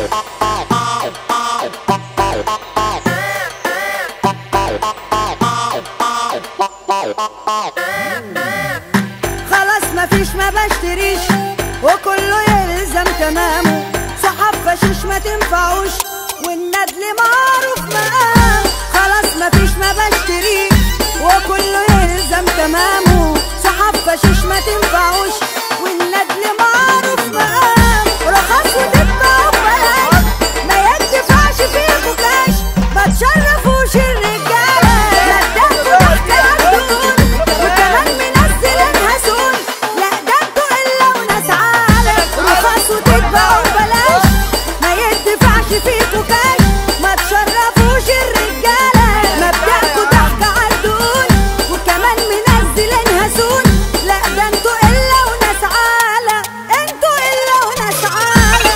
خلاص مفيش ما بشتريش وكله يلزم تمامه، صحاب فشيش ما تنفعوش والندل معروف مقام. خلاص مفيش ما بشتريش وكله يلزم تمامه، صحاب فشيش ما تنفعوش والندل معروف مقام. رخص وتتباعوا ببلاش ما يدفعش فيكوا كاش، ما تشرفوش الرجاله لا تاخدوا تحت الدهون وكمان منزلينها سون، لا ده انتوا الا وناس عالة. رخص وتتباعوا ببلاش ما يدفعش فيكوا كاش، ما تشرفوش الرجاله مبدأكوا ضحك عالدهون وكمان منزلينها سون، لا ده انتوا الا وناس عالة، انتوا الا وناس عالة.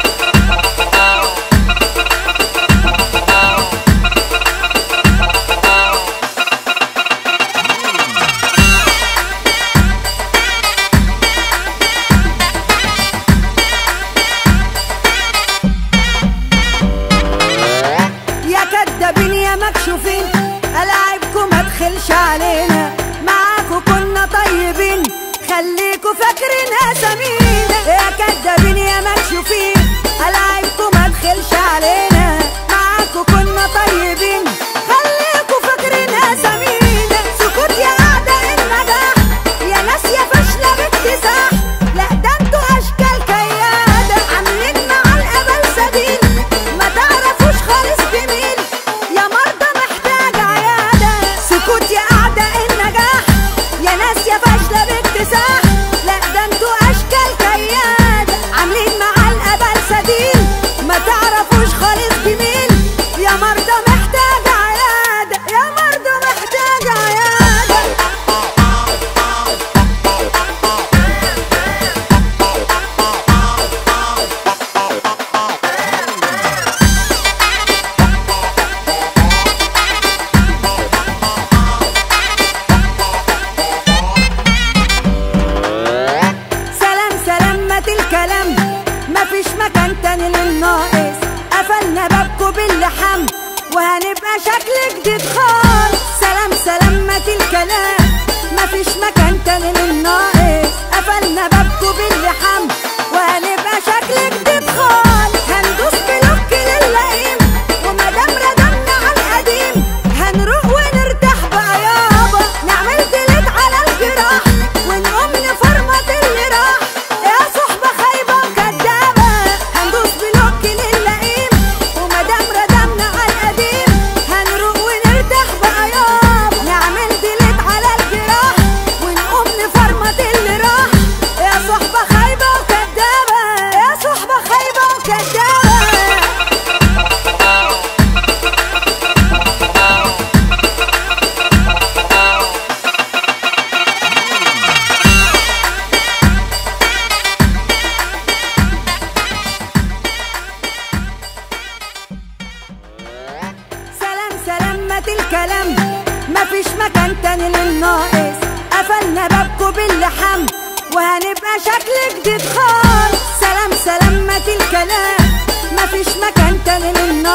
يا كدابين يا مكشوفين ألاعبكوا ما تخلش علينا، معاكوا كنا طيبين خليكوا فاكرين اسامينا. يا كدابين يا مكشوفين ألاعبكوا ما تخلش علينا، معاكوا كنا طيبين خليكوا فاكرين اسامينا. سكوت يا اعداء النجاح يا ناس يا فاشله باكتساح، لا ده انتوا اشكال كياده عاملين مع القبل سبيل، ما تعرفوش خالص بمين يا مرضى محتاج عياده. سكوت يا اعداء النجاح يا ناس يا فاشله باكتساح، لا ده انتوا اشكال كياده عاملين مع القبل سبيل، ما تعرفوش خالص بمين يا مرضى محتاج عياده، يا مرضى محتاج عياده. سلام سلام مات الكلام مفيش مكان تاني للناقص، قفلنا بابكوا باللحام وهنبقى شكل جديد خالص. سلام سلام مات الكلام مفيش مكان تاني للناقص، قفلنا بابكوا باللحام وهنبقى شكل جديد خالص. هندوس بلوك للئيم ومادام ردمنا على القديم هنروح ونرتاح بقى يابا، نعمل ديليت على الجراح ونقوم نفرمط اللي راح يا صحبة خايبة وكدابة. هندوس بلوك للئيم ومادام ردمنا على القديم هنروح ونرتاح بقى يابا، نعمل ديليت على الجراح ونقوم نفرمط اللي راح يا صحبة خايبة وكدابة، يا صحبة خايبة وكدابة. سلام سلام مات الكلام مفيش مكان تاني للناقص، قفلنا بابكوا باللحام وهنبقى شكل جديد خالص. سلام سلام مات الكلام مفيش مكان تاني للناقص،